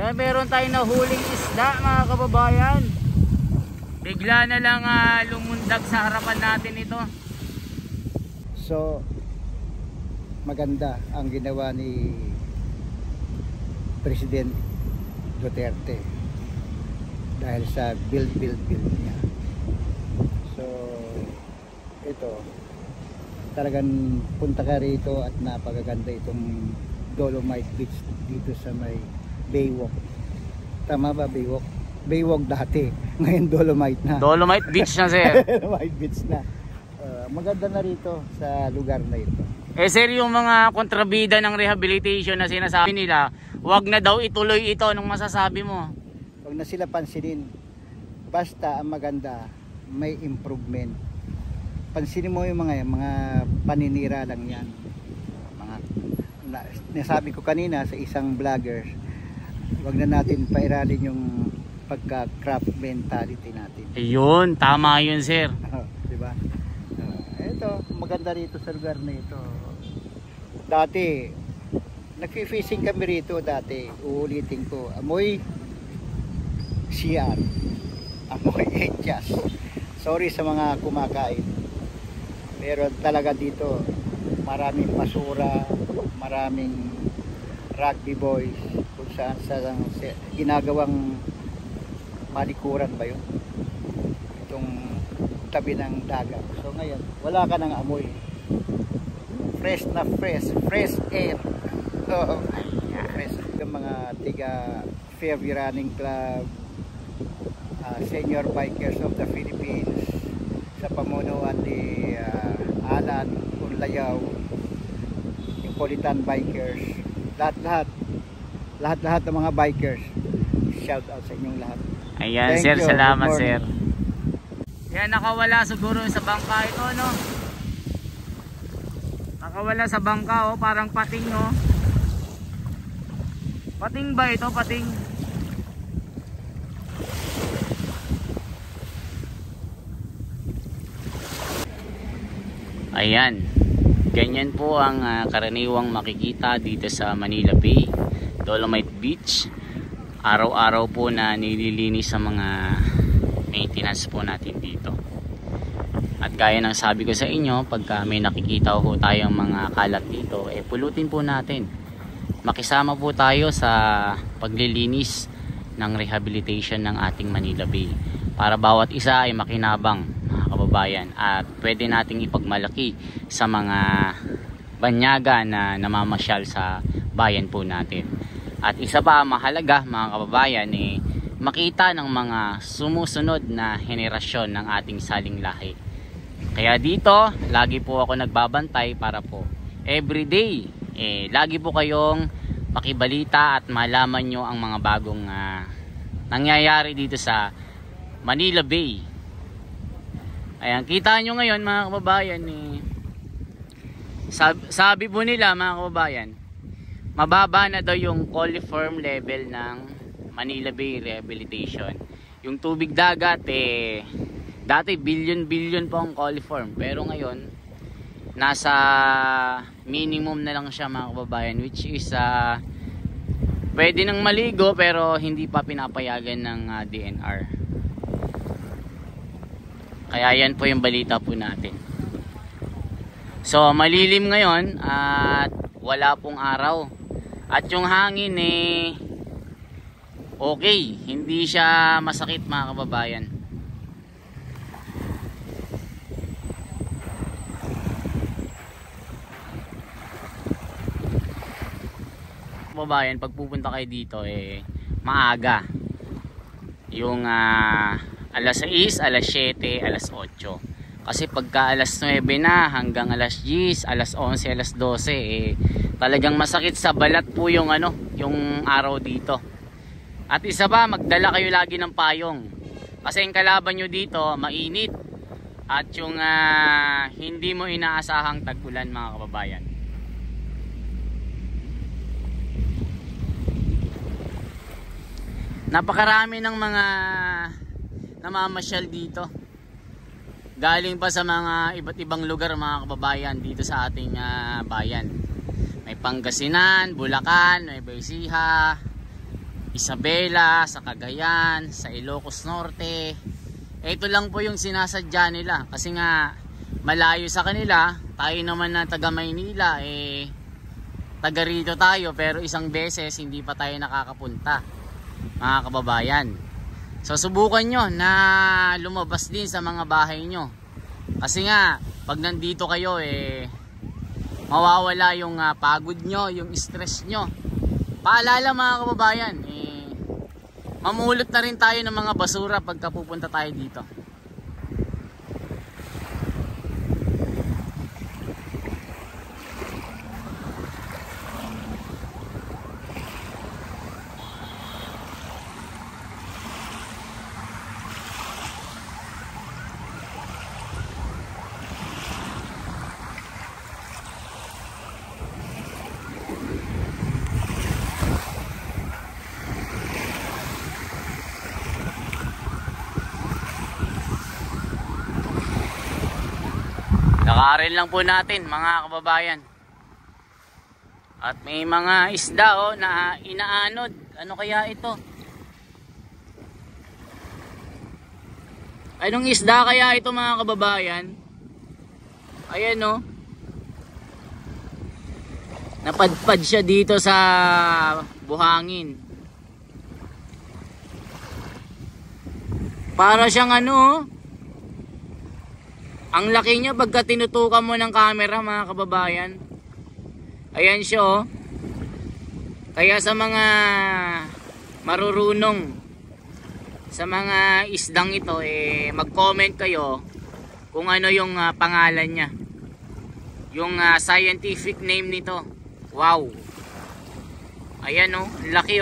Meron tayong nahuling isda mga kababayan. Bigla na lang lumundag sa harapan natin ito. So maganda ang ginawa ni President Duterte dahil sa build niya. So ito talagang punta ka rito at napakaganda itong Dolomite Beach dito sa may Baywalk. Tama ba Baywalk? Baywalk dati, ngayon Dolomite na. Dolomite Beach na sir. Dolomite Beach na. Maganda na rito sa lugar na ito. Eh sir, yung mga kontrabida ng rehabilitation na sinasabi nila, wag na daw ituloy ito. Anong masasabi mo? Wag na sila pansinin. Basta ang maganda, may improvement. Pansinin mo yung mga paninira lang yan. Nasabi ko kanina sa isang vlogger, wag na natin pairalin yung pagka-crap mentality natin. Ayun, tama yun sir. Diba? Ito, maganda rito sa lugar na ito. Dati, nag-fishing kami rito dati. Uulitin ko, amoy CR, amoy etyas. Sorry sa mga kumakain. Pero talaga dito, maraming basura, maraming rugby boys, kung saan ginagawang malikuran ba yun? Itong tabi ng dagat. So ngayon, wala ka ng amoy. Fresh na fresh air. Fresh. Yung mga tiga Fairview Running Club, Senior Bikers of the Philippines, sa pamunuan ni Alan Unlayaw, yung Politan Bikers, lahat ng mga bikers, shout out sa inyong lahat. Ayan. Thank sir, you. Salamat sir. Yan, nakawala siguro sa bangka ito, no? Nakawala sa bangka, oh, parang pating, no? Pating ba ito? Pating? Ayan. Ganyan po ang karaniwang makikita dito sa Manila Bay, Dolomite Beach. Araw-araw po na nililinis sa mga maintenance po natin dito. At gaya ng sabi ko sa inyo, pagka may nakikita po tayong mga kalat dito, pulutin po natin. Makisama po tayo sa paglilinis ng rehabilitation ng ating Manila Bay, para bawat isa ay makinabang mga kababayan, at pwede nating ipagmalaki sa mga banyaga na namamasyal sa bayan po natin. At isa pa mahalaga mga kababayan, makita ng mga sumusunod na henerasyon ng ating saling lahi. Kaya dito, lagi po ako nagbabantay para po everyday, lagi po kayong makibalita at malaman nyo ang mga bagong nangyayari dito sa Manila Bay. Ayan, kita nyo ngayon mga kababayan, sabi po nila mga kababayan, mababa na daw yung coliform level ng Manila Bay Rehabilitation. Yung tubig dagat, dati billion po ang coliform, pero ngayon nasa minimum na lang siya mga kababayan, which is pwede nang maligo pero hindi pa pinapayagan ng DNR. Kaya yan po yung balita po natin. So malilim ngayon at wala pong araw, at yung hangin okay, hindi siya masakit mga kababayan. Kababayan, pag pupunta kayo dito maaga, yung alas 6, alas 7, alas 8. Kasi pagka alas 9 na hanggang alas 10, alas 11, alas 12, talagang masakit sa balat po yung yung araw dito. At isa pa, magdala kayo lagi ng payong, kasi yung kalaban nyo dito mainit at yung hindi mo inaasahang tag-ulan mga kababayan. Napakarami ng mga namamasyal dito, galing pa sa mga iba't ibang lugar mga kababayan dito sa ating bayan. May Pangasinan, Bulacan, Nueva Ecija, Isabela, sa Cagayan, sa Ilocos Norte. Ito lang po yung sinasadya nila kasi nga malayo sa kanila. Tayo naman na taga Maynila taga rito tayo, pero isang beses hindi pa tayo nakakapunta, mga kababayan. So subukan nyo na lumabas din sa mga bahay nyo, kasi nga pag nandito kayo mawawala yung pagod nyo, yung stress nyo. Paalala mga kababayan, mamulot na rin tayo ng mga basura pagka pupunta tayo dito. Nakarin lang po natin mga kababayan. At may mga isda na inaanod. Ano kaya ito? Anong isda kaya ito mga kababayan? Ayan napadpad siya dito sa buhangin. Para siyang ang laki niya pagka tinutukan mo ng camera mga kababayan. Ayan siya Kaya sa mga marurunong sa mga isdang ito, mag-comment kayo kung ano yung pangalan niya, yung scientific name nito. Wow, ayan laki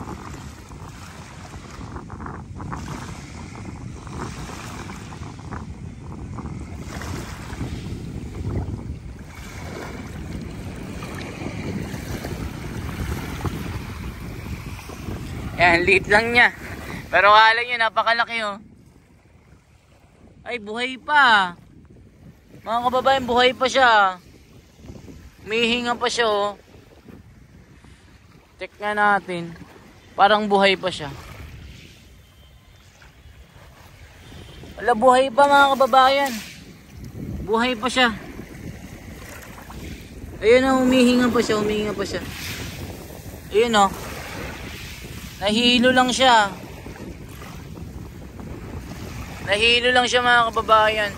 Ayan, liit lang niya. Pero akala nyo, napakalaki Ay, buhay pa. Mga kababayan, buhay pa siya. Umihinga pa siya Check nga natin. Parang buhay pa siya. Wala, buhay pa mga kababayan. Buhay pa siya. Ayun umihinga pa siya, umihinga pa siya. Ayun nahilo lang siya. Nahilo lang siya mga kababayan.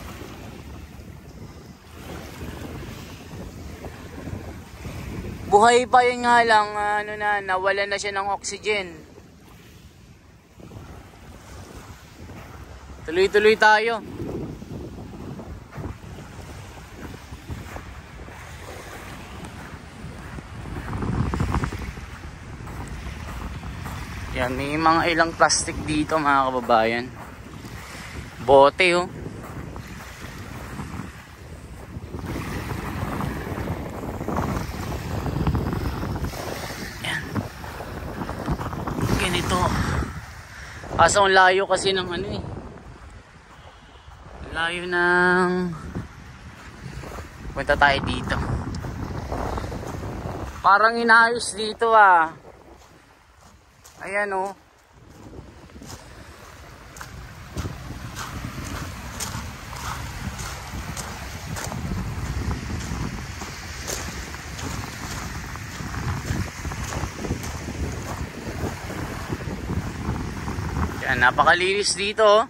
Buhay pa yun nga lang, nawala na siya ng oxygen. Tuloy-tuloy tayo. Yan, may mga ilang plastic dito mga kababayan. Bote Yan. Ganito. Kaso ang layo kasi ng layo ng punta tayo dito. Parang inayos dito Ayan Yan, napakalinis dito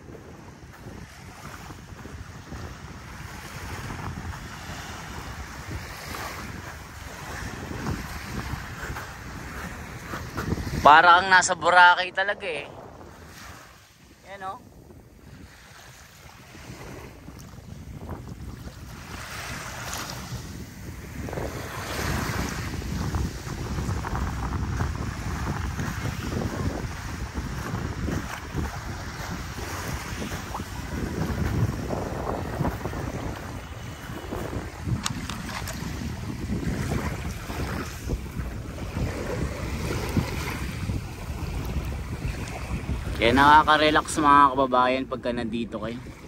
Para kang nasa Boracay talaga Yan Kaya nakaka-relax mga kababayan pagka nandito kayo.